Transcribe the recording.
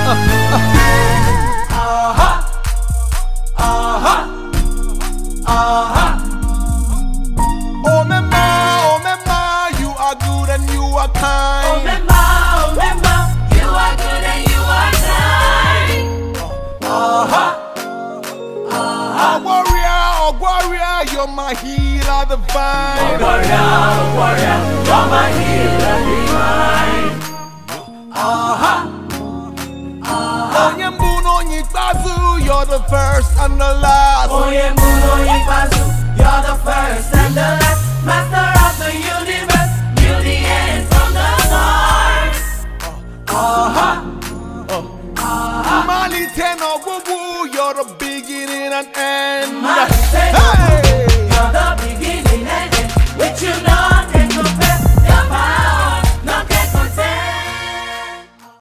Oh mema, you are good and you are kind. Oh mema, you are good and you are kind. Warrior, you're my healer divine. Warrior, you're my healer divine. You're the first and the last. You're the first and the last. Master of the universe, knew the end from the start. You're the beginning and end.